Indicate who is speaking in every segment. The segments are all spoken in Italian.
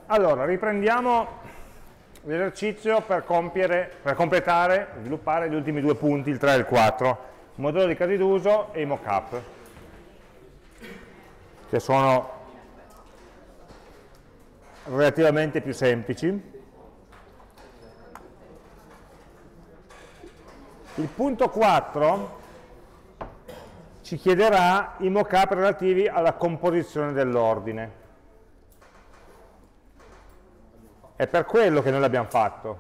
Speaker 1: Allora, riprendiamo l'esercizio per completare, sviluppare gli ultimi due punti, il 3 e il 4, modello di casi d'uso e i mock-up, che sono relativamente più semplici. Il punto 4 ci chiederà i mock-up relativi alla composizione dell'ordine. È per quello che noi l'abbiamo fatto.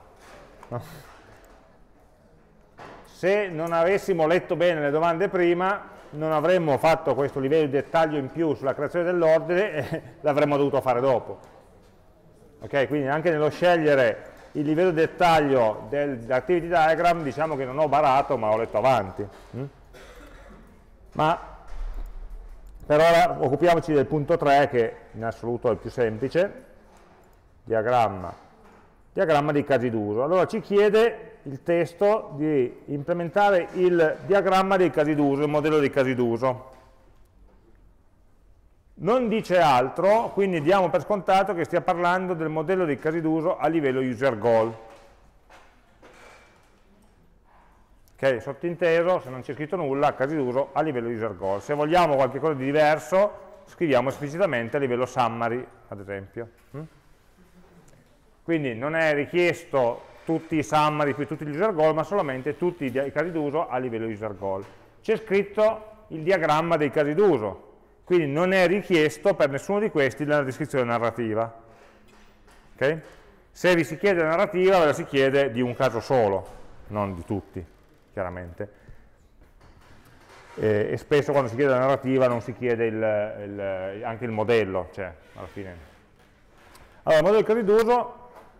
Speaker 1: Se non avessimo letto bene le domande prima, non avremmo fatto questo livello di dettaglio in più sulla creazione dell'ordine e l'avremmo dovuto fare dopo. Ok? Quindi anche nello scegliere il livello di dettaglio dell'activity diagram, diciamo che non ho barato, ma ho letto avanti. Ma per ora occupiamoci del punto 3, che in assoluto è il più semplice. Diagramma dei casi d'uso. Allora ci chiede il testo di implementare il diagramma dei casi d'uso, il modello dei casi d'uso. Non dice altro, quindi diamo per scontato che stia parlando del modello dei casi d'uso a livello user goal. Ok, sottinteso, se non c'è scritto nulla, casi d'uso a livello user goal. Se vogliamo qualcosa di diverso, scriviamo esplicitamente a livello summary, ad esempio. Quindi non è richiesto tutti i summary più tutti gli user goal, ma solamente tutti i casi d'uso a livello user goal. C'è scritto il diagramma dei casi d'uso, quindi non è richiesto per nessuno di questi la descrizione narrativa. Okay? Se vi si chiede la narrativa, ve la si chiede di un caso solo, non di tutti, chiaramente. E spesso quando si chiede la narrativa non si chiede anche il modello, cioè alla fine. Allora, il modello dei casi d'uso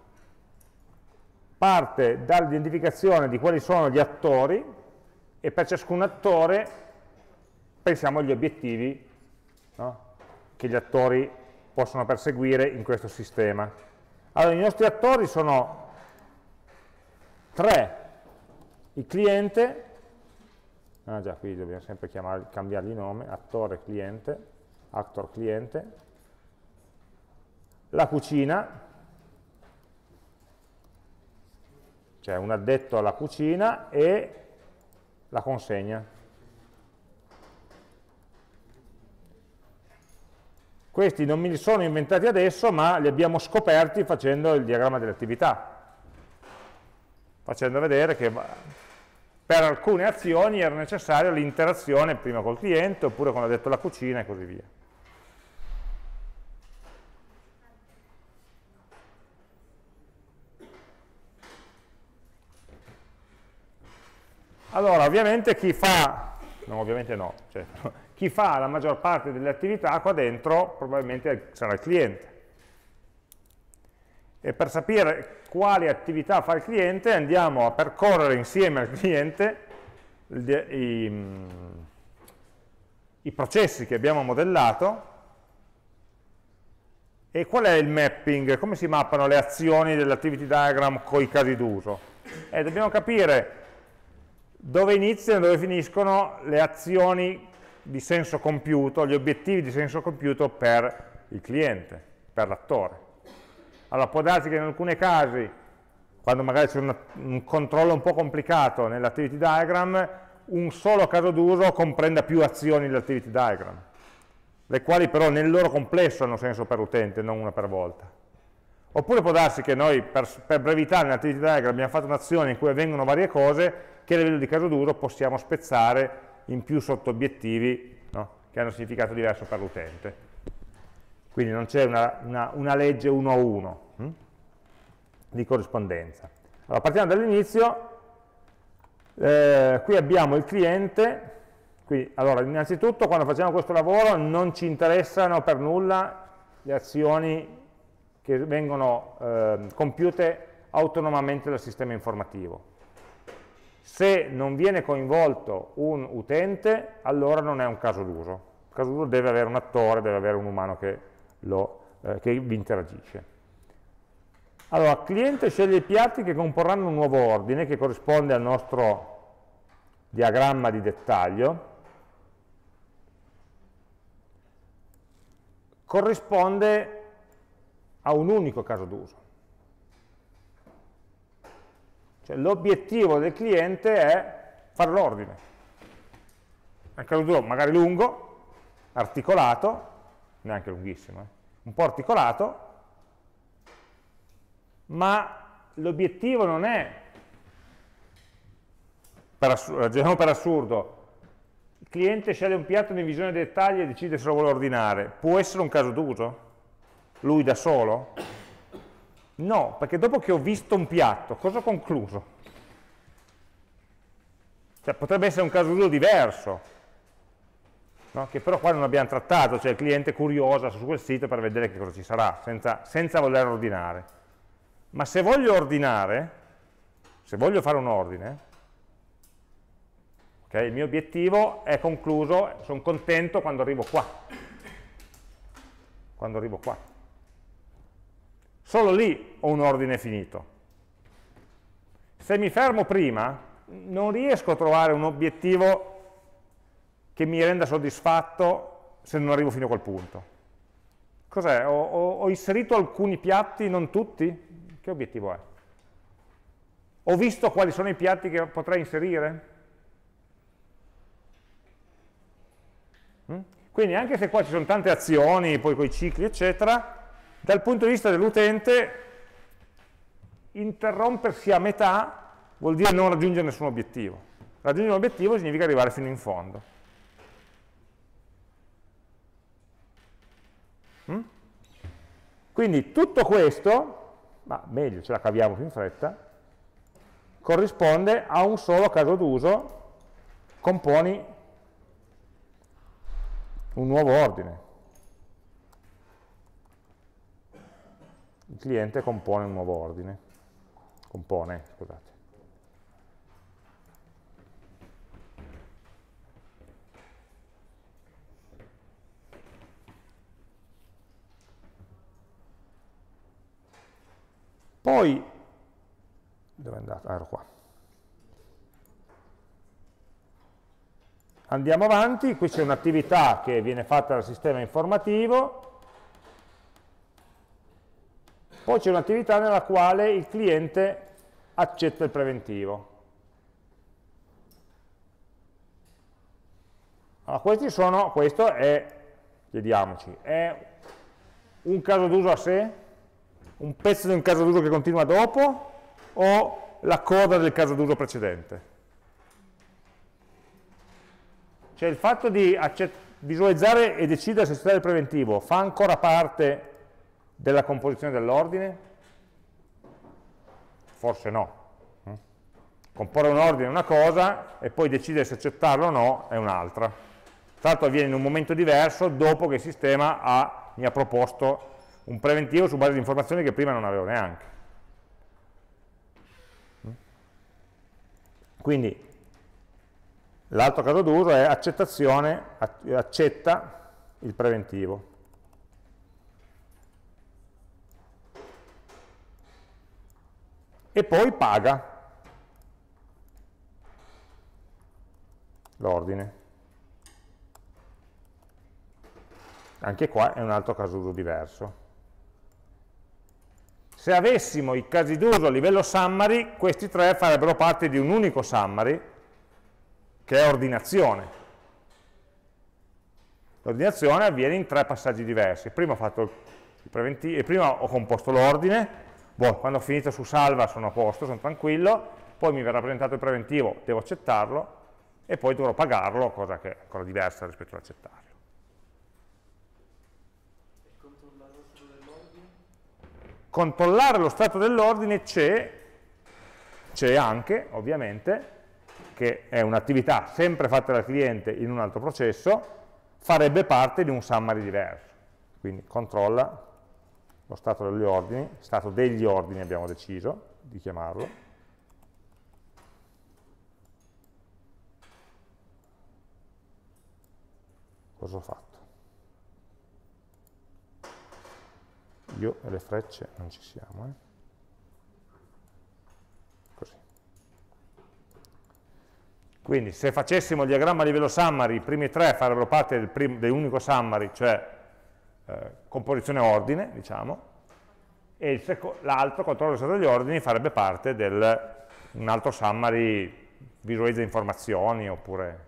Speaker 1: parte dall'identificazione di quali sono gli attori e per ciascun attore pensiamo agli obiettivi, no, che gli attori possono perseguire in questo sistema. Allora, i nostri attori sono tre: il cliente, già qui dobbiamo sempre cambiargli il nome, attore cliente, actor cliente, la cucina, cioè un addetto alla cucina, e la consegna. Questi non me li sono inventati adesso, ma li abbiamo scoperti facendo il diagramma delle attività, facendo vedere che per alcune azioni era necessaria l'interazione prima col cliente, oppure con l'addetto alla cucina e così via. Allora, ovviamente chi fa, no, ovviamente no, cioè, chi fa la maggior parte delle attività qua dentro probabilmente sarà il cliente. E per sapere quali attività fa il cliente andiamo a percorrere insieme al cliente i processi che abbiamo modellato e qual è il mapping, come si mappano le azioni dell'activity diagram con i casi d'uso. Dobbiamo capire dove iniziano e dove finiscono le azioni di senso compiuto, gli obiettivi di senso compiuto per il cliente, per l'attore. Allora può darsi che in alcuni casi, quando magari c'è un controllo un po' complicato nell'activity diagram, un solo caso d'uso comprenda più azioni dell'activity diagram, le quali però nel loro complesso hanno senso per l'utente, non una per volta. Oppure può darsi che noi per brevità nell'activity diagram abbiamo fatto un'azione in cui avvengono varie cose che a livello di caso d'uso possiamo spezzare in più sottobiettivi, no, che hanno significato diverso per l'utente. Quindi non c'è una legge 1 a 1 di corrispondenza. Allora, partiamo dall'inizio. Qui abbiamo il cliente. Allora, innanzitutto quando facciamo questo lavoro non ci interessano per nulla le azioni che vengono compiute autonomamente dal sistema informativo. Se non viene coinvolto un utente, allora non è un caso d'uso. Il caso d'uso deve avere un attore, deve avere un umano che vi interagisce. Allora, il cliente sceglie i piatti che comporranno un nuovo ordine, che corrisponde al nostro diagramma di dettaglio. Corrisponde ha un unico caso d'uso. Cioè l'obiettivo del cliente è fare l'ordine. È un caso d'uso magari lungo, articolato, neanche lunghissimo, un po' articolato, ma l'obiettivo non è, ragioniamo per assurdo, il cliente sceglie un piatto in visione dei dettagli e decide se lo vuole ordinare, può essere un caso d'uso? Lui da solo? No, perché dopo che ho visto un piatto, cosa ho concluso? Cioè, potrebbe essere un caso d'uso diverso, no? Che però qua non abbiamo trattato, cioè il cliente è curioso su quel sito per vedere che cosa ci sarà, senza voler ordinare. Ma se voglio ordinare, se voglio fare un ordine, okay, il mio obiettivo è concluso, sono contento quando arrivo qua. Quando arrivo qua. Solo lì ho un ordine finito. Se mi fermo prima, non riesco a trovare un obiettivo che mi renda soddisfatto se non arrivo fino a quel punto. Cos'è? Ho inserito alcuni piatti, non tutti? Che obiettivo è? Ho visto quali sono i piatti che potrei inserire? Quindi anche se qua ci sono tante azioni, poi con i cicli, eccetera, dal punto di vista dell'utente, interrompersi a metà vuol dire non raggiungere nessun obiettivo. Raggiungere un obiettivo significa arrivare fino in fondo. Quindi tutto questo, ma meglio, ce la caviamo più in fretta, corrisponde a un solo caso d'uso, componi un nuovo ordine. Il cliente compone un nuovo ordine. Compone, scusate. Poi, dove è andato? Ah, ero qua. Andiamo avanti, qui c'è un'attività che viene fatta dal sistema informativo, poi c'è un'attività nella quale il cliente accetta il preventivo. Allora, questo è, chiediamoci, è un caso d'uso a sé? Un pezzo di un caso d'uso che continua dopo? O la coda del caso d'uso precedente? Cioè il fatto di visualizzare e decidere se accettare il preventivo fa ancora parte della composizione dell'ordine? Forse no. Comporre un ordine è una cosa e poi decidere se accettarlo o no è un'altra. Tra l'altro avviene in un momento diverso dopo che il sistema mi ha proposto un preventivo su base di informazioni che prima non avevo neanche. Quindi l'altro caso d'uso è accettazione, accetta il preventivo. E poi paga l'ordine. Anche qua è un altro caso d'uso diverso. Se avessimo i casi d'uso a livello summary, questi tre farebbero parte di un unico summary, che è ordinazione. L'ordinazione avviene in tre passaggi diversi. Prima ho fatto il preventivo, prima ho composto l'ordine, quando ho finito su salva sono a posto, sono tranquillo, poi mi verrà presentato il preventivo, devo accettarlo, e poi dovrò pagarlo, cosa che è ancora diversa rispetto all'accettarlo. Controllare lo stato dell'ordine c'è anche, ovviamente, che è un'attività sempre fatta dal cliente in un altro processo, farebbe parte di un summary diverso. Quindi controlla lo stato degli ordini, stato degli ordini abbiamo deciso di chiamarlo. Cosa ho fatto? Io e le frecce non ci siamo. Così. Quindi se facessimo il diagramma a livello summary, i primi tre farebbero parte dell'unico summary, cioè composizione ordine, diciamo. e l'altro, controllo dello stato degli ordini, farebbe parte di un altro summary, visualizza informazioni, oppure...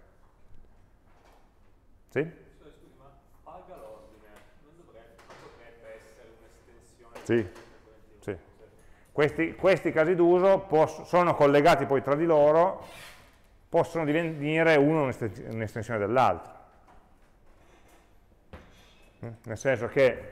Speaker 1: Sì?
Speaker 2: Scusi, ma paga l'ordine, non potrebbe essere un'estensione
Speaker 1: Sì, sì. Questi casi d'uso sono collegati poi tra di loro, possono divenire uno un'estensione dell'altro. Nel senso che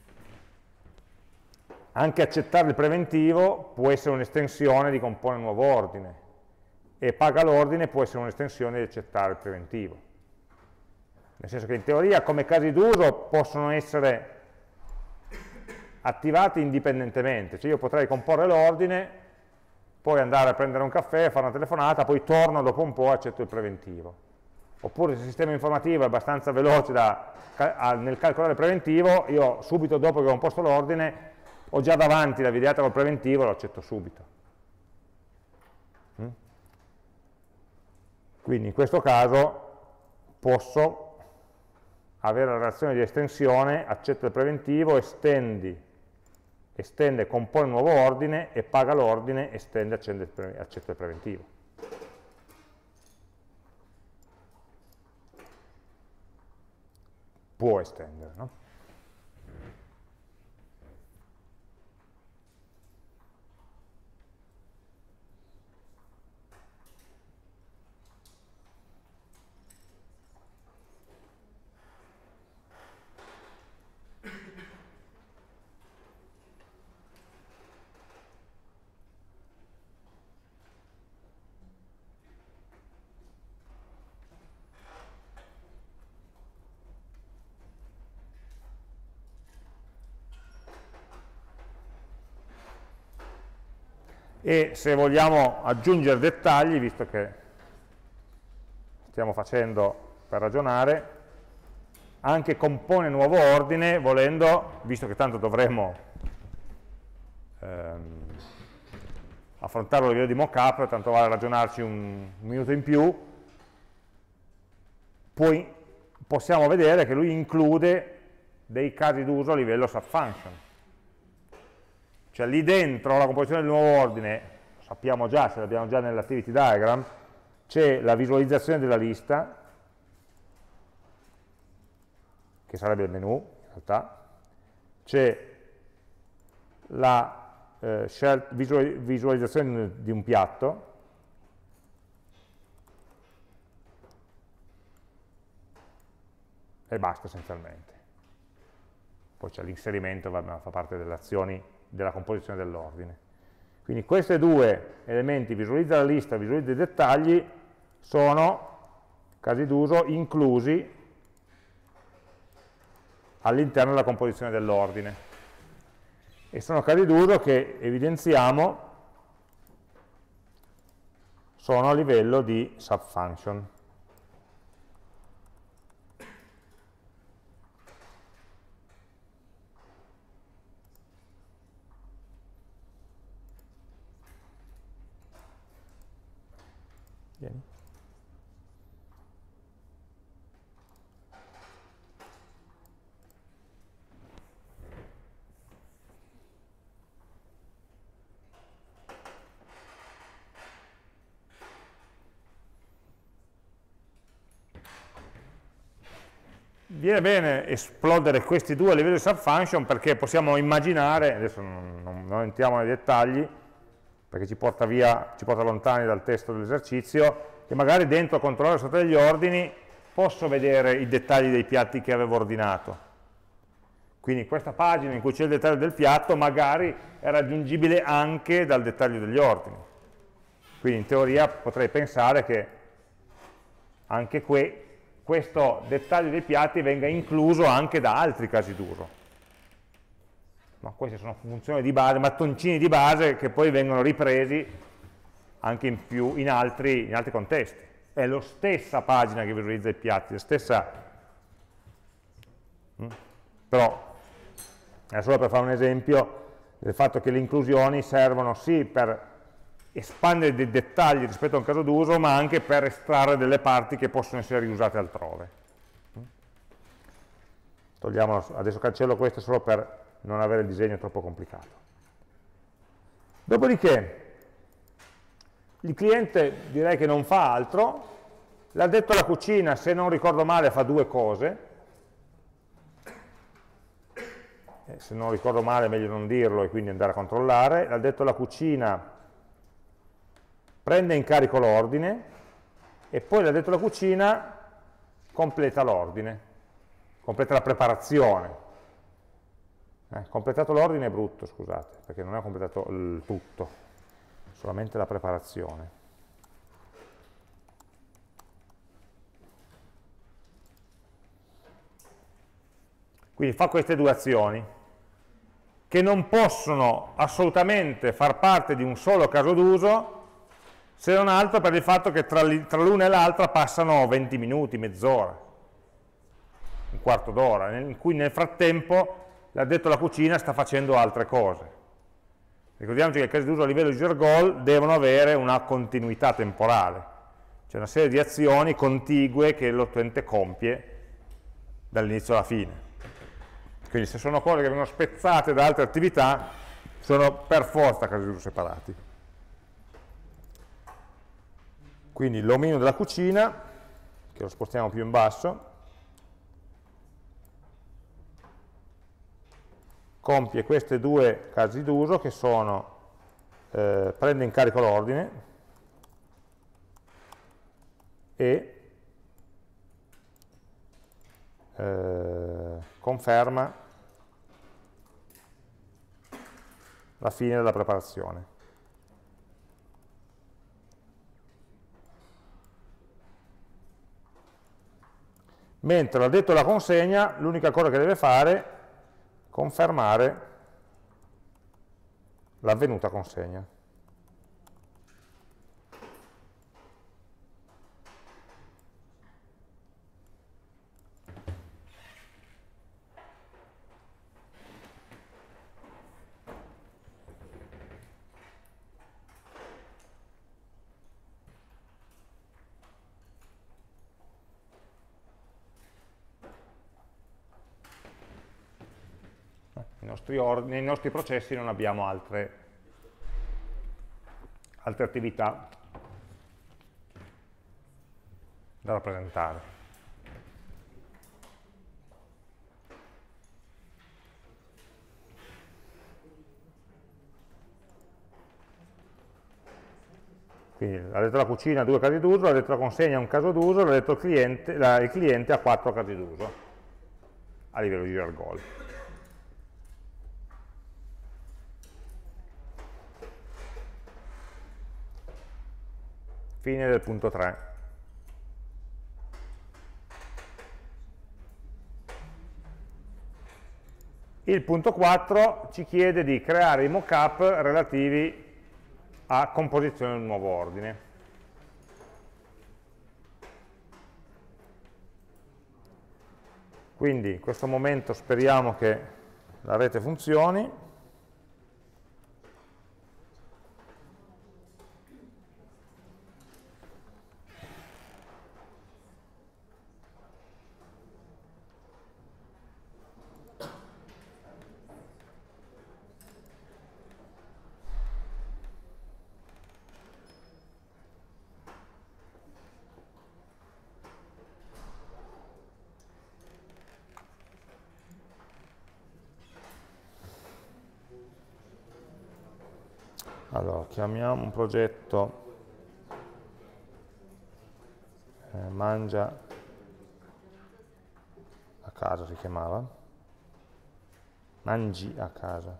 Speaker 1: anche accettare il preventivo può essere un'estensione di compone nuovo ordine, e paga l'ordine può essere un'estensione di accettare il preventivo. Nel senso che in teoria come casi d'uso possono essere attivati indipendentemente, cioè io potrei comporre l'ordine, poi andare a prendere un caffè, fare una telefonata, poi torno dopo un po' e accetto il preventivo. Oppure se il sistema informativo è abbastanza veloce nel calcolare il preventivo, io subito dopo che ho composto l'ordine ho già davanti la videata col preventivo e lo accetto subito. Quindi in questo caso posso avere la relazione di estensione, accetta il preventivo, estende, compone un nuovo ordine e paga l'ordine, estende, accetta il preventivo. Può estendere, no? E se vogliamo aggiungere dettagli, visto che stiamo facendo per ragionare, anche compone nuovo ordine, volendo, visto che tanto dovremmo affrontarlo a livello di mockup, tanto vale ragionarci un minuto in più, poi possiamo vedere che lui include dei casi d'uso a livello subfunction. Cioè lì dentro la composizione del nuovo ordine, sappiamo già, ce l'abbiamo già nell'activity diagram, c'è la visualizzazione della lista, che sarebbe il menu in realtà, c'è la visualizzazione di un piatto, e basta essenzialmente. Poi c'è l'inserimento, fa parte delle azioni della composizione dell'ordine. Quindi questi due elementi, visualizza la lista, visualizza i dettagli, sono casi d'uso inclusi all'interno della composizione dell'ordine. E sono casi d'uso che evidenziamo sono a livello di subfunction. Viene bene esplodere questi due a livello di subfunction perché possiamo immaginare, adesso non entriamo nei dettagli, perché ci porta lontani dal testo dell'esercizio, che magari dentro controllare sotto degli ordini posso vedere i dettagli dei piatti che avevo ordinato. Quindi questa pagina in cui c'è il dettaglio del piatto magari è raggiungibile anche dal dettaglio degli ordini. Quindi in teoria potrei pensare che anche questo dettaglio dei piatti venga incluso anche da altri casi d'uso. Ma queste sono funzioni di base, mattoncini di base che poi vengono ripresi anche in altri contesti. È la stessa pagina che visualizza i piatti, la stessa... Però è solo per fare un esempio del fatto che le inclusioni servono sì per espandere dei dettagli rispetto a un caso d'uso, ma anche per estrarre delle parti che possono essere riusate altrove. Togliamolo, adesso cancello questo solo per non avere il disegno troppo complicato. Dopodiché il cliente direi che non fa altro, l'addetto alla cucina, se non ricordo male, fa due cose. Se non ricordo male è meglio non dirlo e quindi andare a controllare. L'addetto alla cucina prende in carico l'ordine e poi l'addetto alla cucina completa l'ordine, completa la preparazione. Completato l'ordine è brutto, scusate, perché non è completato il tutto, solamente la preparazione. Quindi fa queste due azioni, che non possono assolutamente far parte di un solo caso d'uso, se non altro per il fatto che tra l'una e l'altra passano 20 minuti, mezz'ora, un quarto d'ora, in cui nel frattempo l'addetto alla cucina sta facendo altre cose. Ricordiamoci che i casi d'uso a livello di user goal devono avere una continuità temporale, cioè una serie di azioni contigue che l'utente compie dall'inizio alla fine. Quindi se sono cose che vengono spezzate da altre attività, sono per forza casi d'uso separati. Quindi l'omino della cucina, che lo spostiamo più in basso, compie questi due casi d'uso che sono prende in carico l'ordine e conferma la fine della preparazione. Mentre l'addetto alla consegna, l'unica cosa che deve fare è confermare l'avvenuta consegna. Nei nostri processi non abbiamo altre attività da rappresentare. Quindi l'addetto alla cucina ha due casi d'uso, l'addetto alla consegna ha un caso d'uso, l'addetto al cliente, il cliente ha 4 casi d'uso a livello di user goal. Fine del punto 3. Il punto 4 ci chiede di creare i mock-up relativi a composizione del nuovo ordine. Quindi in questo momento speriamo che la rete funzioni. Allora, chiamiamo un progetto mangia a casa, si chiamava, mangi a casa.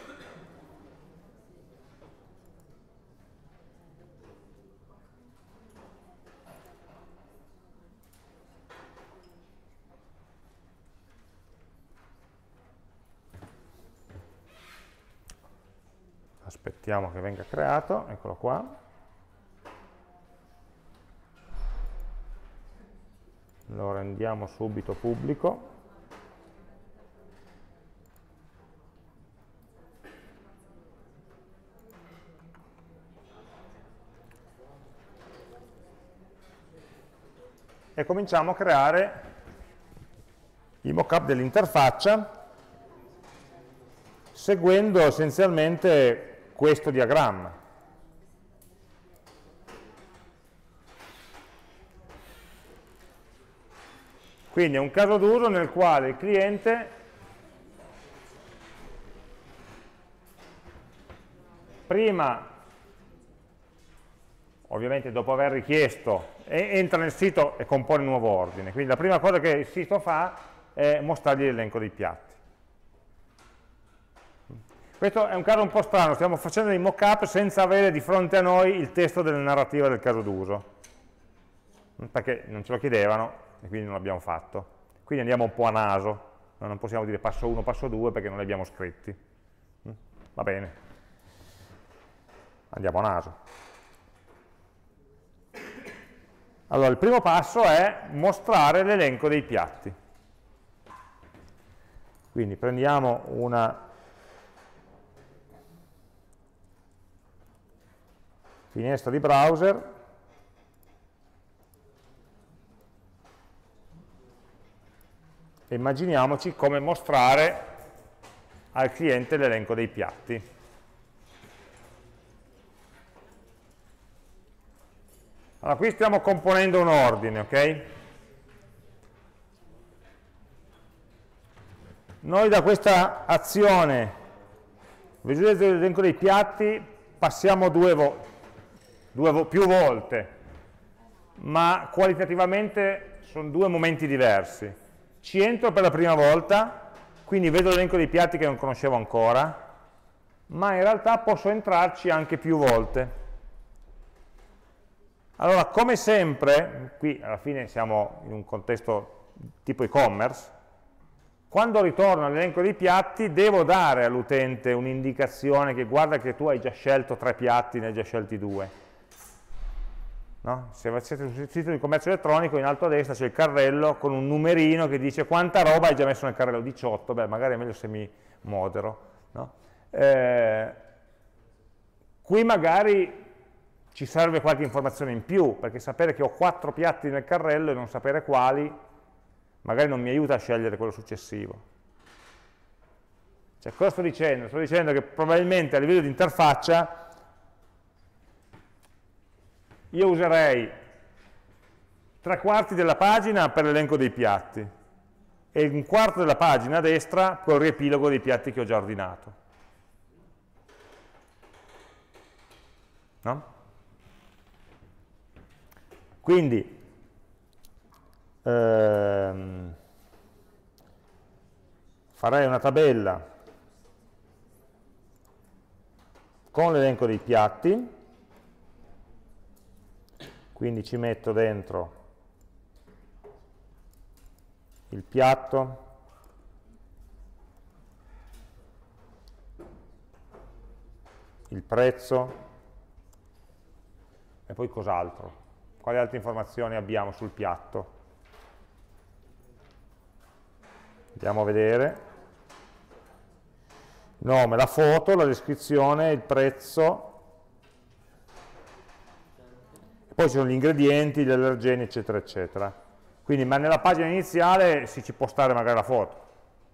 Speaker 1: Aspettiamo che venga creato, eccolo qua. Lo rendiamo subito pubblico. E cominciamo a creare i mock-up dell'interfaccia seguendo essenzialmente questo diagramma. Quindi è un caso d'uso nel quale il cliente prima, ovviamente dopo aver richiesto, entra nel sito e compone un nuovo ordine. Quindi la prima cosa che il sito fa è mostrargli l'elenco dei piatti. Questo è un caso un po' strano, stiamo facendo dei mock-up senza avere di fronte a noi il testo della narrativa del caso d'uso, perché non ce lo chiedevano e quindi non l'abbiamo fatto. Quindi andiamo un po' a naso, non possiamo dire passo 1, passo 2 perché non li abbiamo scritti. Va bene, andiamo a naso. Allora, il primo passo è mostrare l'elenco dei piatti. Quindi prendiamo una finestra di browser e immaginiamoci come mostrare al cliente l'elenco dei piatti. Allora, qui stiamo componendo un ordine, ok? Noi da questa azione, visualizzare l'elenco dei piatti, passiamo più volte, ma qualitativamente sono due momenti diversi. Ci entro per la prima volta, quindi vedo l'elenco dei piatti che non conoscevo ancora, ma in realtà posso entrarci anche più volte. Allora, come sempre, qui alla fine siamo in un contesto tipo e-commerce, quando ritorno all'elenco dei piatti devo dare all'utente un'indicazione che guarda che tu hai già scelto 3 piatti, ne hai già scelti 2. No? Se siete sul sito di commercio elettronico, in alto a destra c'è il carrello con un numerino che dice quanta roba hai già messo nel carrello, 18, beh magari è meglio se mi modero. No? Qui magari ci serve qualche informazione in più, perché sapere che ho 4 piatti nel carrello e non sapere quali, magari non mi aiuta a scegliere quello successivo. Cioè, cosa sto dicendo? Sto dicendo che probabilmente a livello di interfaccia io userei 3/4 della pagina per l'elenco dei piatti e 1/4 della pagina a destra col riepilogo dei piatti che ho già ordinato. No? Quindi farei una tabella con l'elenco dei piatti, quindi ci metto dentro il piatto, il prezzo e poi cos'altro. Quali altre informazioni abbiamo sul piatto? Andiamo a vedere. Il nome, la foto, la descrizione, il prezzo. E poi ci sono gli ingredienti, gli allergeni, eccetera, eccetera. Quindi, ma nella pagina iniziale ci può stare magari la foto.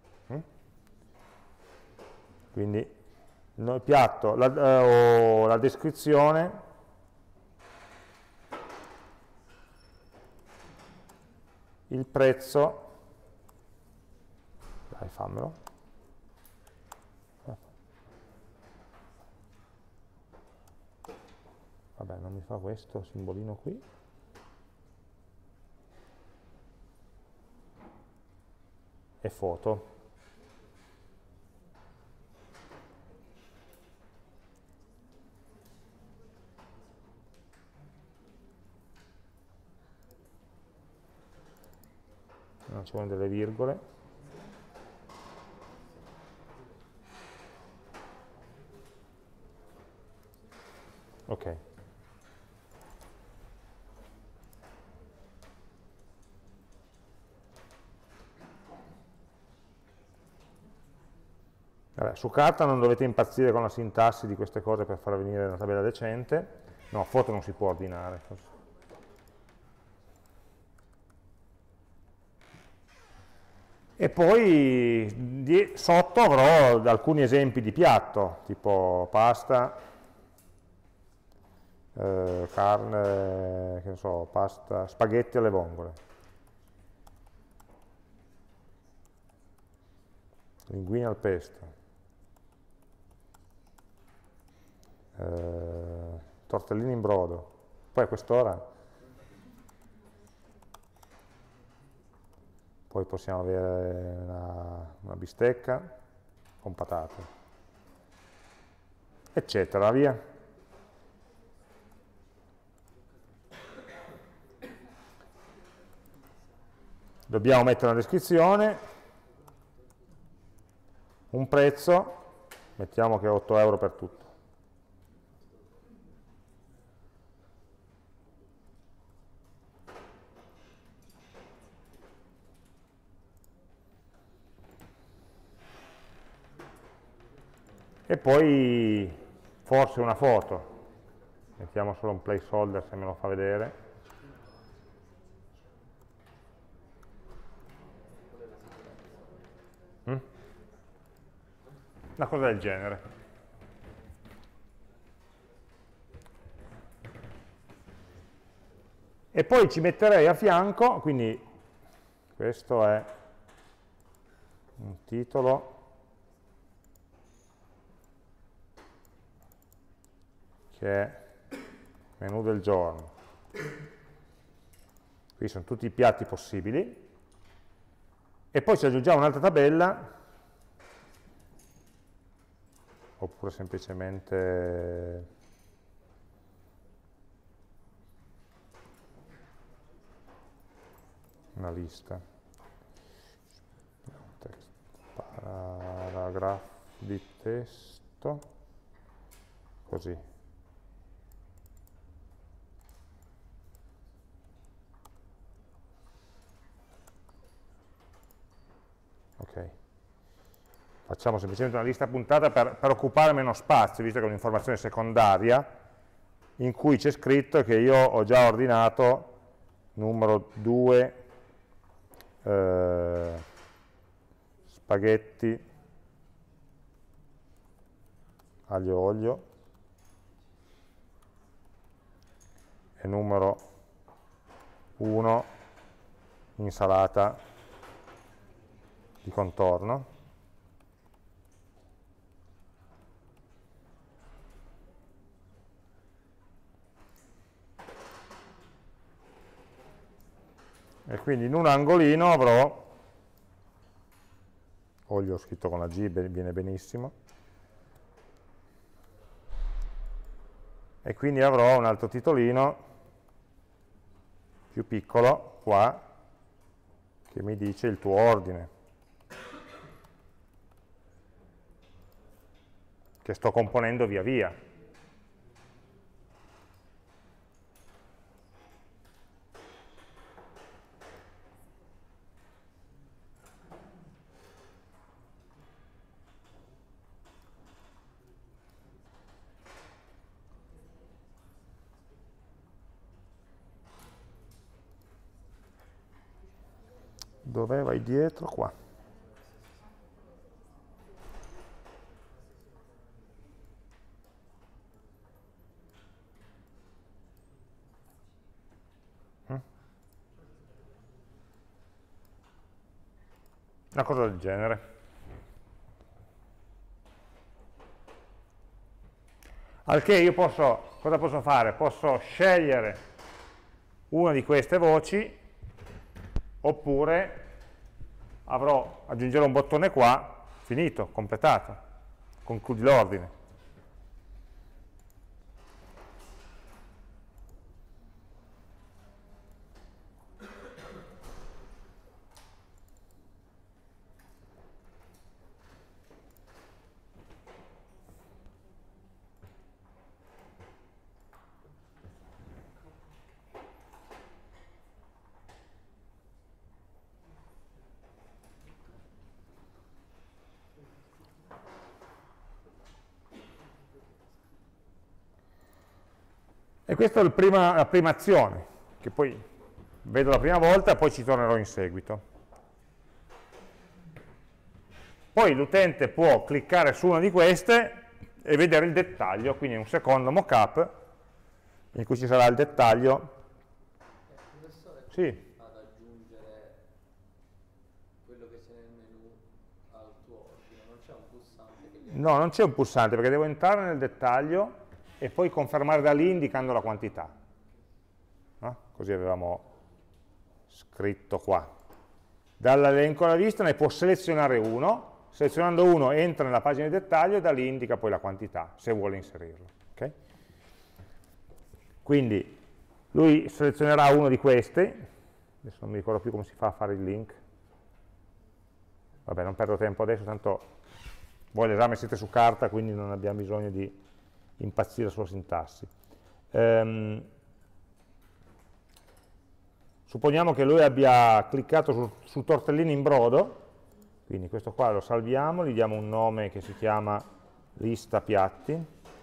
Speaker 1: Quindi il piatto, o la descrizione, il prezzo, dai fammelo, vabbè non mi fa questo simbolino qui, e foto. Non ci vogliono delle virgole. Ok. Vabbè, su carta non dovete impazzire con la sintassi di queste cose per far venire una tabella decente. No, foto non si può ordinare. E poi sotto avrò alcuni esempi di piatto, tipo pasta, carne, che ne so, pasta, spaghetti alle vongole, linguine al pesto, tortellini in brodo. Poi a quest'ora poi possiamo avere una bistecca con patate, eccetera, via. Dobbiamo mettere una descrizione, un prezzo, mettiamo che è 8 euro per tutto. E poi forse una foto, mettiamo solo un placeholder se me lo fa vedere. Una cosa del genere. E poi ci metterei a fianco, quindi questo è un titolo che è menù del giorno. Qui sono tutti i piatti possibili. E poi ci aggiungiamo un'altra tabella, oppure semplicemente una lista, paragrafo di testo, così. Ok. Facciamo semplicemente una lista puntata per occupare meno spazio, visto che è un'informazione secondaria, in cui c'è scritto che io ho già ordinato numero 2 spaghetti aglio e olio e numero 1 insalata di contorno. E quindi in un angolino avrò, olio scritto con la G, viene benissimo, e quindi avrò un altro titolino più piccolo qua che mi dice il tuo ordine, che sto componendo via via. Dove vai dietro? Qua. Una cosa del genere. Al che io cosa posso fare? Posso scegliere una di queste voci, oppure aggiungerò un bottone qua, finito, completato, concludi l'ordine. E questa è la prima azione, che poi vedo la prima volta e poi ci tornerò in seguito. Poi l'utente può cliccare su una di queste e vedere il dettaglio, quindi un secondo mockup in cui ci sarà il dettaglio.
Speaker 3: Professore,
Speaker 1: Sì.
Speaker 3: ad aggiungere quello che c'è nel menu al tuo ordine, non c'è un pulsante che
Speaker 1: No, non c'è un pulsante perché devo entrare nel dettaglio e poi confermare da lì indicando la quantità. No? Così avevamo scritto qua. Dall'elenco alla vista ne può selezionare uno, selezionando uno entra nella pagina di dettaglio e da lì indica poi la quantità, se vuole inserirlo. Okay? Quindi lui selezionerà uno di questi, adesso non mi ricordo più come si fa a fare il link, vabbè non perdo tempo adesso, tanto voi l'esame siete su carta, quindi non abbiamo bisogno di impazzire sulla sintassi. Supponiamo che lui abbia cliccato su tortellini in brodo, quindi questo qua lo salviamo, gli diamo un nome che si chiama lista piatti,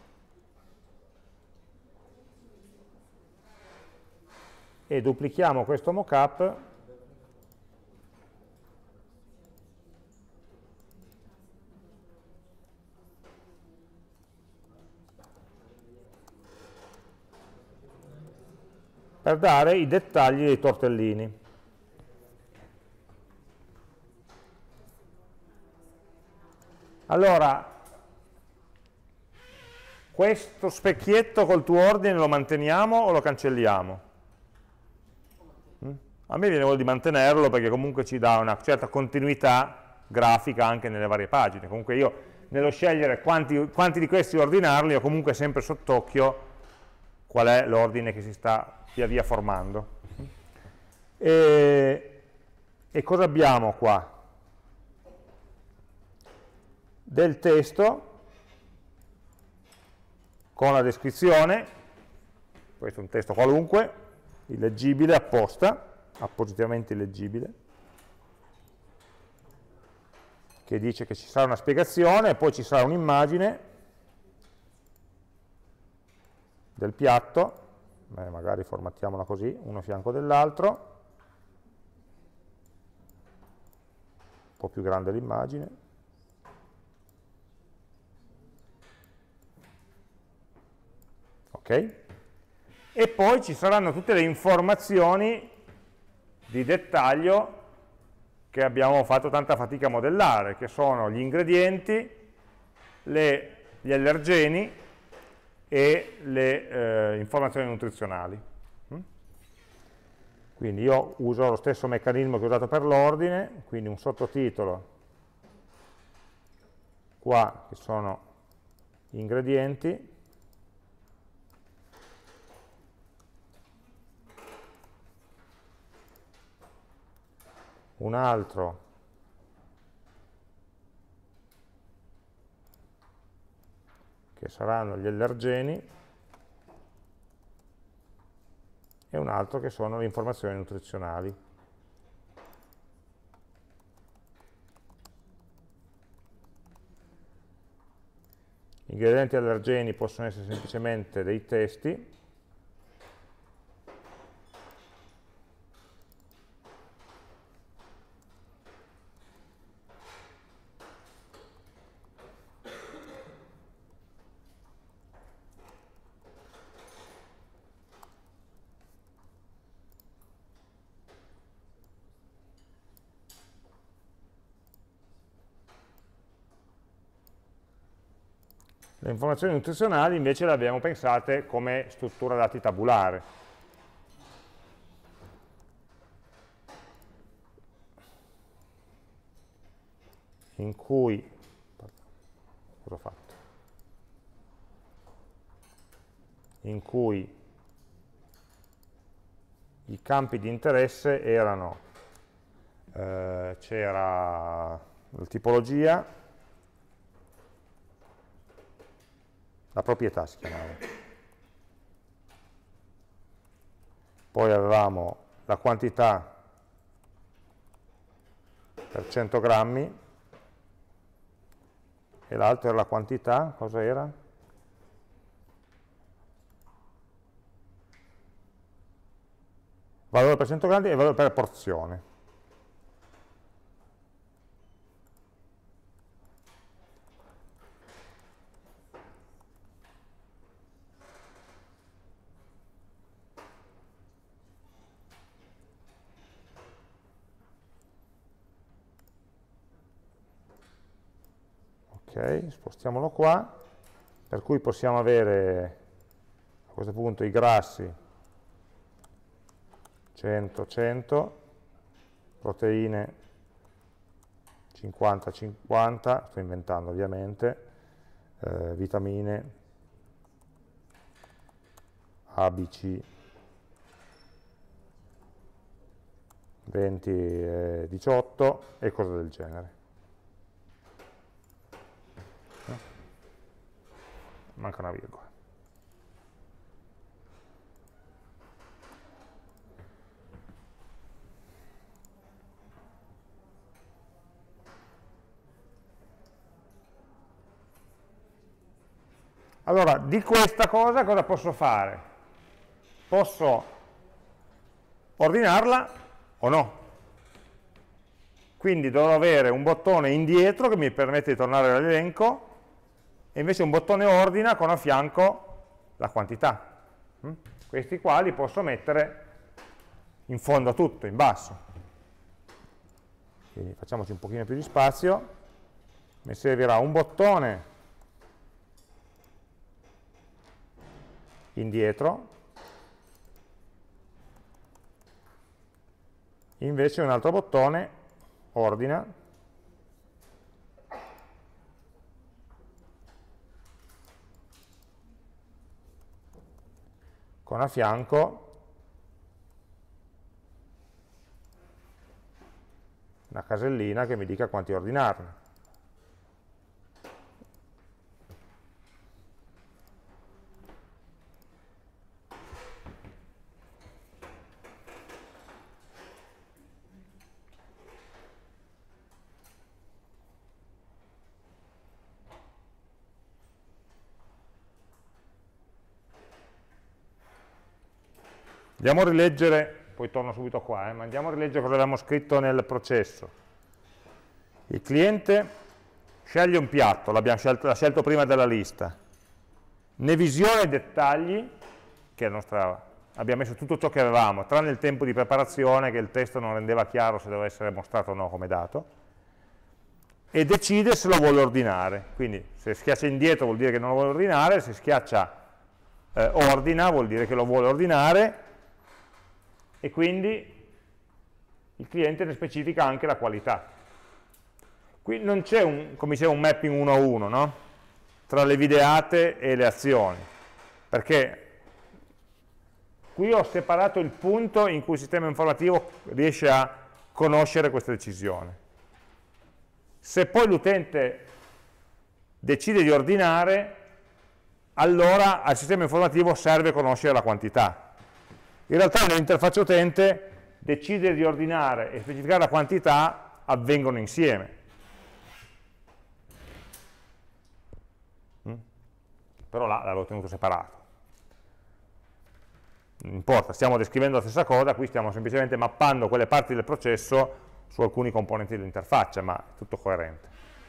Speaker 1: e duplichiamo questo mockup per dare i dettagli dei tortellini. Allora, questo specchietto col tuo ordine lo manteniamo o lo cancelliamo? A me viene voglia di mantenerlo perché comunque ci dà una certa continuità grafica anche nelle varie pagine. Comunque io nello scegliere quanti di questi ordinarli ho comunque sempre sott'occhio qual è l'ordine che si sta via via formando. E cosa abbiamo qua? Del testo con la descrizione, questo è un testo qualunque, illeggibile apposta, appositamente illeggibile, che dice che ci sarà una spiegazione e poi ci sarà un'immagine del piatto, magari formattiamola così, uno a fianco dell'altro, un po' più grande l'immagine. Ok? E poi ci saranno tutte le informazioni di dettaglio che abbiamo fatto tanta fatica a modellare, che sono gli ingredienti, gli allergeni e le informazioni nutrizionali. Quindi io uso lo stesso meccanismo che ho usato per l'ordine, quindi un sottotitolo qua che sono gli ingredienti, un altro che saranno gli allergeni e un altro che sono le informazioni nutrizionali. Gli ingredienti allergeni possono essere semplicemente dei testi, le informazioni nutrizionali invece le abbiamo pensate come struttura dati tabulare. In cui, cosa ho fatto? In cui i campi di interesse erano, c'era la tipologia, la proprietà si chiamava. Poi avevamo la quantità per 100 grammi e l'altro era la quantità, cosa era? Valore per 100 grammi e valore per porzione. ok, spostiamolo qua, per cui possiamo avere a questo punto i grassi 100, 100, proteine 50, 50, sto inventando ovviamente, vitamine A, B, C, 20, 18 e cose del genere. Manca una virgola. Allora, di questa cosa posso fare? Posso ordinarla o no? Quindi dovrò avere un bottone indietro che mi permette di tornare all'elenco e invece un bottone ordina con a fianco la quantità. Questi qua li posso mettere in fondo a tutto, in basso. Quindi facciamoci un pochino più di spazio. Mi servirà un bottone indietro, invece un altro bottone ordina, con a fianco una casellina che mi dica quanti ordinarne. Andiamo a rileggere, poi torno subito qua, ma andiamo a rileggere cosa avevamo scritto nel processo. Il cliente sceglie un piatto, l'ha scelto prima della lista, ne visiona i dettagli, che abbiamo messo tutto ciò che avevamo, tranne il tempo di preparazione, che il testo non rendeva chiaro se doveva essere mostrato o no come dato, e decide se lo vuole ordinare. Quindi se schiaccia indietro vuol dire che non lo vuole ordinare, se schiaccia ordina vuol dire che lo vuole ordinare, e quindi il cliente ne specifica anche la qualità. Qui non c'è, come dicevo, un mapping 1 a 1, no? Tra le videate e le azioni, perché qui ho separato il punto in cui il sistema informativo riesce a conoscere questa decisione. Se poi l'utente decide di ordinare, allora al sistema informativo serve conoscere la quantità. In realtà nell'interfaccia utente decidere di ordinare e specificare la quantità avvengono insieme. Però là l'avevo tenuto separato. Non importa, stiamo descrivendo la stessa cosa, qui stiamo semplicemente mappando quelle parti del processo su alcuni componenti dell'interfaccia, ma è tutto coerente.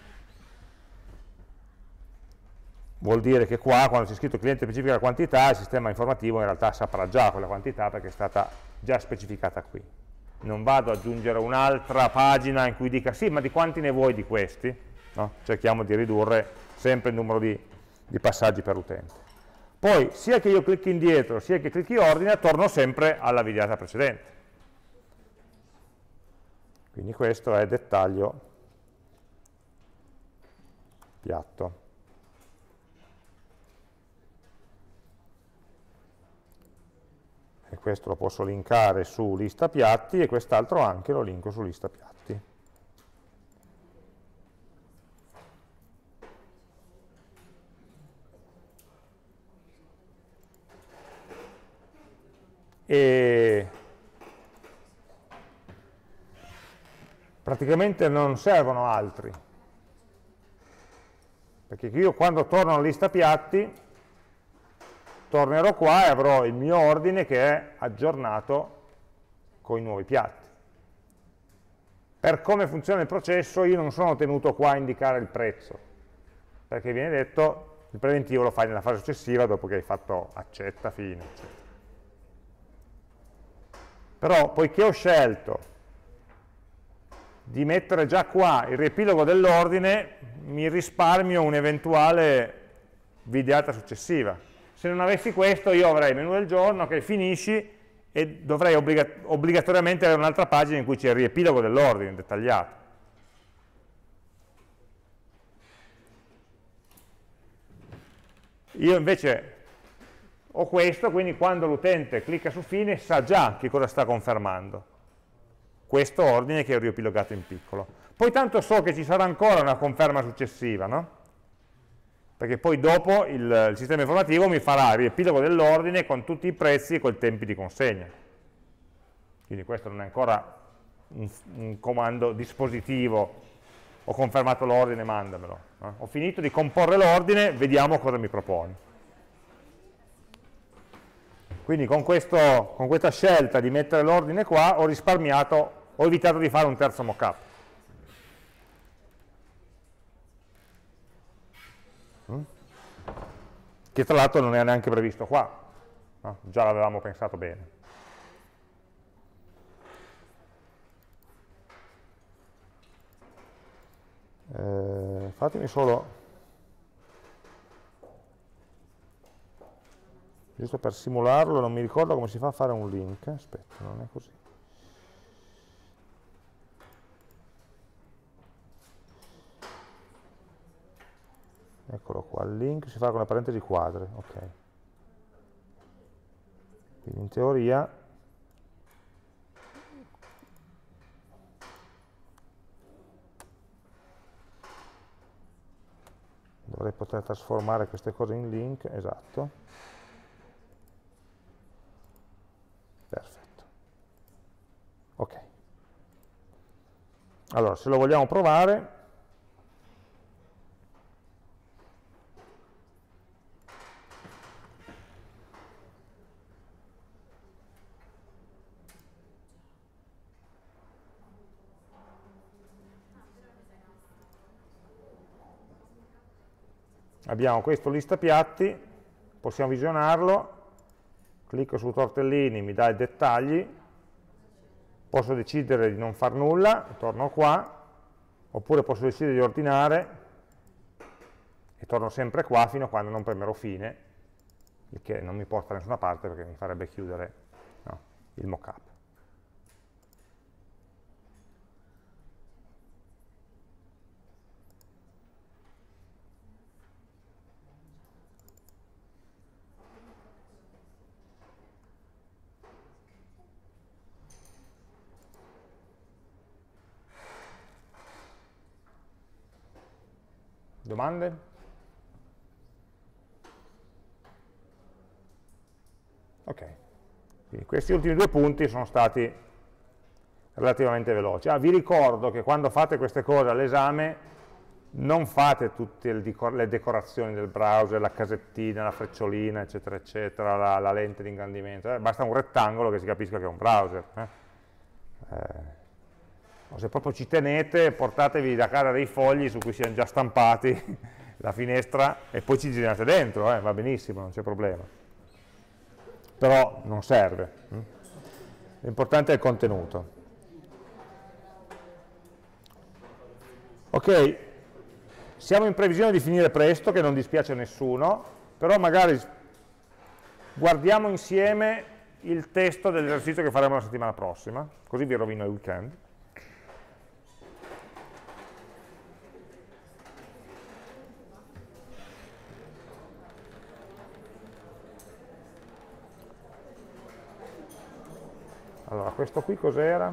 Speaker 1: Vuol dire che qua, quando c'è scritto cliente specifica la quantità, il sistema informativo in realtà saprà già quella quantità perché è stata già specificata qui. Non vado ad aggiungere un'altra pagina in cui dica sì, ma di quanti ne vuoi di questi? No? Cerchiamo di ridurre sempre il numero di passaggi per utente. Poi, sia che io clicchi indietro, sia che clicchi ordine, torno sempre alla videata precedente. Quindi questo è dettaglio piatto. E questo lo posso linkare su lista piatti e quest'altro anche lo linko su lista piatti. E praticamente non servono altri, perché io quando torno alla lista piatti tornerò qua e avrò il mio ordine che è aggiornato con i nuovi piatti. Per come funziona il processo io non sono tenuto qua a indicare il prezzo, perché viene detto il preventivo lo fai nella fase successiva dopo che hai fatto accetta, fine, eccetera. Però poiché ho scelto di mettere già qua il riepilogo dell'ordine, mi risparmio un'eventuale videata successiva. Se non avessi questo io avrei il menu del giorno che finisci e dovrei obbligatoriamente avere un'altra pagina in cui c'è il riepilogo dell'ordine dettagliato. Io invece ho questo, quindi quando l'utente clicca su fine sa già che cosa sta confermando. Questo ordine che ho riepilogato in piccolo. Poi tanto so che ci sarà ancora una conferma successiva, no? Perché poi dopo il sistema informativo mi farà il riepilogo dell'ordine con tutti i prezzi e con i tempi di consegna. Quindi questo non è ancora un comando dispositivo, ho confermato l'ordine, mandamelo. Ho finito di comporre l'ordine, vediamo cosa mi propone. Quindi con questa scelta di mettere l'ordine qua ho risparmiato, ho evitato di fare un terzo mockup. Che tra l'altro non è neanche previsto qua, no? Già l'avevamo pensato bene. Fatemi solo, giusto per simularlo, non mi ricordo come si fa a fare un link, aspetta, non è così. Eccolo qua, il link si fa con le parentesi quadre, ok. Quindi in teoria dovrei poter trasformare queste cose in link, esatto. Perfetto. Ok. Allora, se lo vogliamo provare, abbiamo questo lista piatti, possiamo visionarlo, clicco su tortellini, mi dà i dettagli, posso decidere di non far nulla, torno qua, oppure posso decidere di ordinare e torno sempre qua fino a quando non premerò fine, il che non mi porta da nessuna parte perché mi farebbe chiudere, no, il mockup. Domande? Ok, quindi questi ultimi due punti sono stati relativamente veloci. Vi ricordo che quando fate queste cose all'esame non fate tutte le decorazioni del browser, la casettina, la frecciolina, eccetera, eccetera, la lente di ingrandimento, basta un rettangolo che si capisca che è un browser. O se proprio ci tenete, portatevi da casa dei fogli su cui siano già stampati la finestra e poi ci girate dentro, va benissimo, non c'è problema. Però non serve. L'importante è il contenuto. Ok, siamo in previsione di finire presto, che non dispiace a nessuno, però magari guardiamo insieme il testo dell'esercizio che faremo la settimana prossima, così vi rovino il weekend. Allora, questo qui cos'era?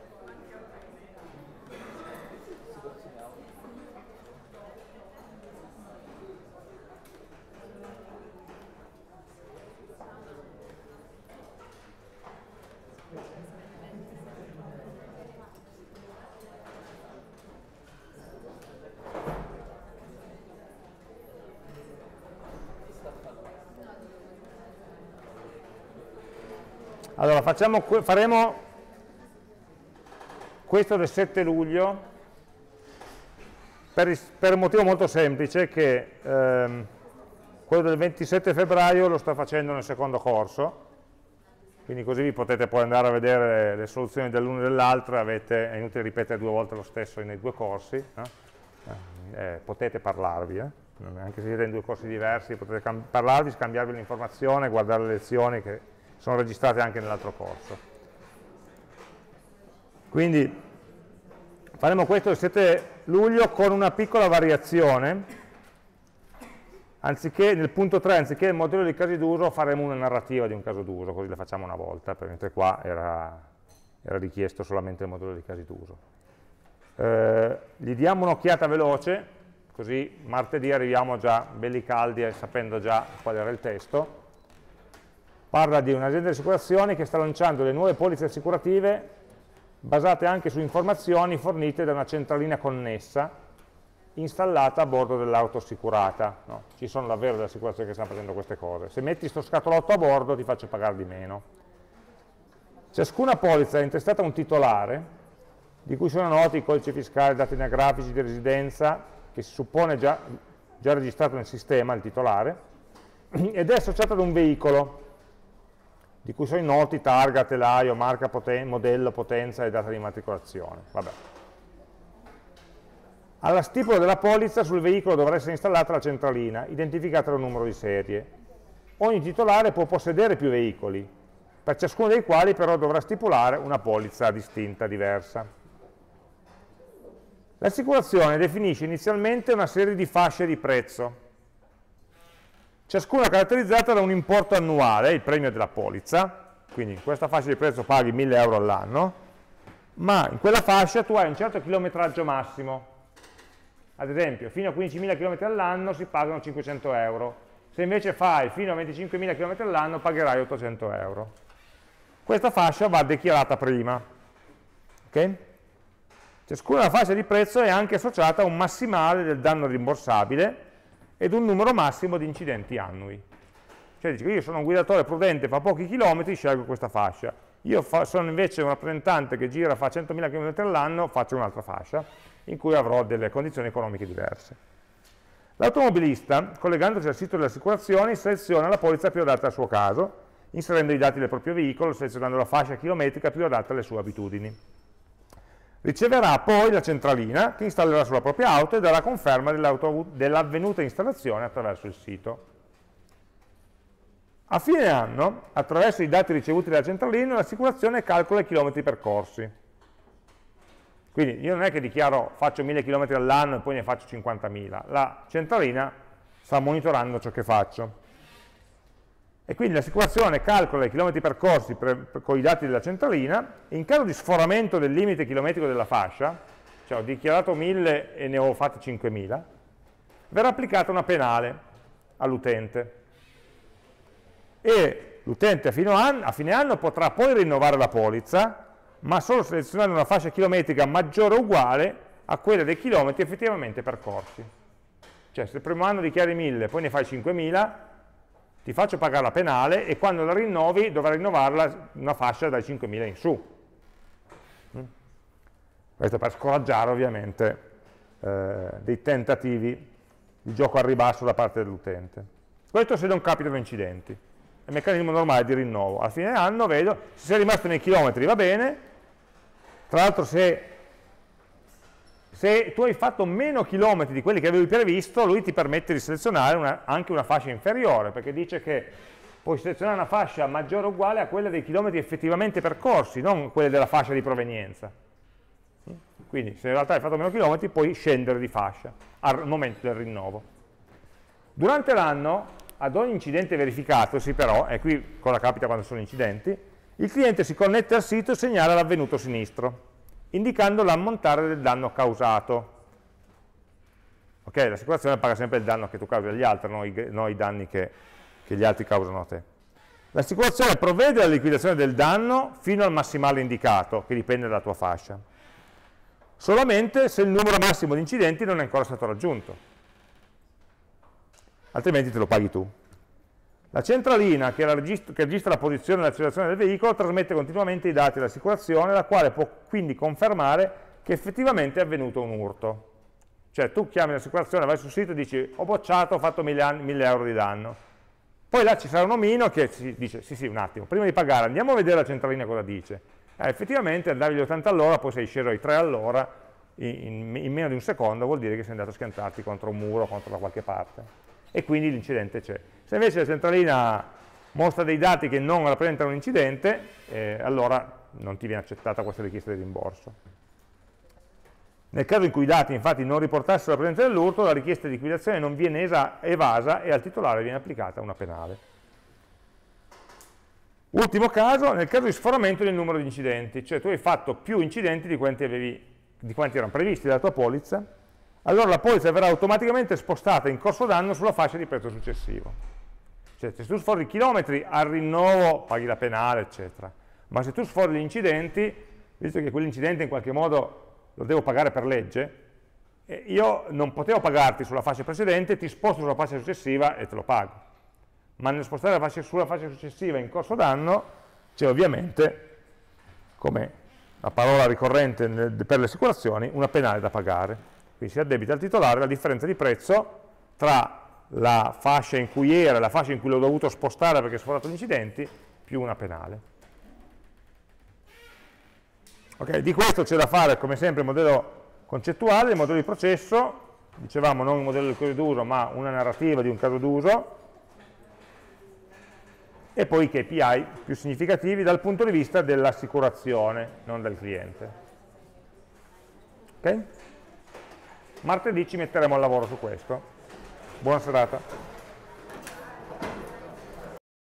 Speaker 1: Allora, faremo questo del 7 luglio per un motivo molto semplice, che quello del 27 febbraio lo sto facendo nel secondo corso, quindi così vi potete poi andare a vedere le soluzioni dell'una e dell'altra, è inutile ripetere 2 volte lo stesso nei 2 corsi, no? Potete parlarvi, anche se siete in 2 corsi diversi, potete parlarvi, scambiarvi l'informazione, guardare le lezioni che sono registrate anche nell'altro corso. Quindi faremo questo il 7 luglio con una piccola variazione. Anziché nel punto 3, anziché il modello di casi d'uso, faremo una narrativa di un caso d'uso, così la facciamo una volta, mentre qua era richiesto solamente il modello di casi d'uso. Gli diamo un'occhiata veloce, così martedì arriviamo già belli caldi e sapendo già qual era il testo. Parla di un'azienda di assicurazioni che sta lanciando le nuove polizze assicurative basate anche su informazioni fornite da una centralina connessa installata a bordo dell'auto assicurata. No? Ci sono davvero delle assicurazioni che stanno facendo queste cose. Se metti sto scatolotto a bordo ti faccio pagare di meno. Ciascuna polizza è intestata a un titolare, di cui sono noti il codice fiscale, dati anagrafici di residenza, che si suppone già registrato nel sistema, il titolare, ed è associata ad un veicolo, di cui sono noti targa, telaio, marca, modello, potenza e data di immatricolazione. Vabbè. Alla stipula della polizza sul veicolo dovrà essere installata la centralina, identificata da un numero di serie. Ogni titolare può possedere più veicoli, per ciascuno dei quali però dovrà stipulare una polizza distinta, diversa. L'assicurazione definisce inizialmente una serie di fasce di prezzo, ciascuna caratterizzata da un importo annuale, il premio della polizza, quindi in questa fascia di prezzo paghi 1.000 euro all'anno, ma in quella fascia tu hai un certo chilometraggio massimo. Ad esempio, fino a 15.000 km all'anno si pagano 500 euro, se invece fai fino a 25.000 km all'anno pagherai 800 euro. Questa fascia va dichiarata prima. Okay? Ciascuna fascia di prezzo è anche associata a un massimale del danno rimborsabile ed un numero massimo di incidenti annui. Cioè dice che io sono un guidatore prudente, fa pochi chilometri, scelgo questa fascia. Io sono invece un rappresentante che gira, fa 100.000 km all'anno, faccio un'altra fascia, in cui avrò delle condizioni economiche diverse. L'automobilista, collegandosi al sito delle assicurazioni, seleziona la polizza più adatta al suo caso, inserendo i dati del proprio veicolo, selezionando la fascia chilometrica più adatta alle sue abitudini. Riceverà poi la centralina che installerà sulla propria auto e darà conferma dell'avvenuta installazione attraverso il sito. A fine anno, attraverso i dati ricevuti dalla centralina, l'assicurazione calcola i chilometri percorsi. Quindi io non è che dichiaro faccio 1.000 km all'anno e poi ne faccio 50.000, la centralina sta monitorando ciò che faccio. E quindi l'assicurazione calcola i chilometri percorsi con i dati della centralina e in caso di sforamento del limite chilometrico della fascia, cioè ho dichiarato 1.000 e ne ho fatti 5.000, verrà applicata una penale all'utente. E l'utente a fine anno potrà poi rinnovare la polizza, ma solo selezionando una fascia chilometrica maggiore o uguale a quella dei chilometri effettivamente percorsi. Cioè se il primo anno dichiari 1.000 e poi ne fai 5.000, ti faccio pagare la penale e quando la rinnovi dovrai rinnovarla una fascia dai 5.000 in su. Questo per scoraggiare ovviamente dei tentativi di gioco al ribasso da parte dell'utente. Questo se non capitano incidenti. È il meccanismo normale di rinnovo. Alla fine dell'anno vedo, se sei rimasto nei chilometri va bene. Tra l'altro se tu hai fatto meno chilometri di quelli che avevi previsto, lui ti permette di selezionare anche una fascia inferiore, perché dice che puoi selezionare una fascia maggiore o uguale a quella dei chilometri effettivamente percorsi, non quelle della fascia di provenienza. Quindi se in realtà hai fatto meno chilometri puoi scendere di fascia al momento del rinnovo. Durante l'anno, ad ogni incidente verificatosi però, e qui cosa capita quando sono incidenti, il cliente si connette al sito e segnala l'avvenuto sinistro, indicando l'ammontare del danno causato. Ok, l'assicurazione paga sempre il danno che tu causi agli altri, non i danni che gli altri causano a te. L'assicurazione provvede alla liquidazione del danno fino al massimale indicato, che dipende dalla tua fascia, solamente se il numero massimo di incidenti non è ancora stato raggiunto, altrimenti te lo paghi tu. La centralina che registra la posizione e l'accelerazione del veicolo trasmette continuamente i dati dell'assicurazione, la quale può quindi confermare che effettivamente è avvenuto un urto. Cioè tu chiami l'assicurazione, vai sul sito e dici ho bocciato, ho fatto 1.000 euro di danno. Poi là ci sarà un omino che ci dice, sì un attimo, prima di pagare andiamo a vedere la centralina cosa dice. Effettivamente andavi agli 80 all'ora, poi sei sceso ai 3 all'ora, in meno di un secondo vuol dire che sei andato a schiantarti contro un muro, contro da qualche parte. E quindi l'incidente c'è. Se invece la centralina mostra dei dati che non rappresentano un incidente, allora non ti viene accettata questa richiesta di rimborso. Nel caso in cui i dati infatti non riportassero la presenza dell'urto, la richiesta di liquidazione non viene evasa e al titolare viene applicata una penale. Ultimo caso, nel caso di sforamento del numero di incidenti, cioè tu hai fatto più incidenti di quanti erano previsti dalla tua polizza, allora la polizza verrà automaticamente spostata in corso d'anno sulla fascia di prezzo successivo. Cioè se tu sfori chilometri al rinnovo paghi la penale, eccetera. Ma se tu sfori gli incidenti, visto che quell'incidente in qualche modo lo devo pagare per legge, io non potevo pagarti sulla fascia precedente, ti sposto sulla fascia successiva e te lo pago. Ma nel spostare sulla fascia successiva in corso d'anno c'è ovviamente, come la parola ricorrente per le assicurazioni, una penale da pagare. Quindi si addebita al titolare la differenza di prezzo tra la fascia in cui era e la fascia in cui l'ho dovuto spostare perché ho sforato gli incidenti, più una penale. Okay, di questo c'è da fare, come sempre, il modello concettuale, il modello di processo, dicevamo non il modello del caso d'uso, ma una narrativa di un caso d'uso, e poi i KPI più significativi dal punto di vista dell'assicurazione, non del cliente. Okay? Martedì ci metteremo al lavoro su questo. Buona serata.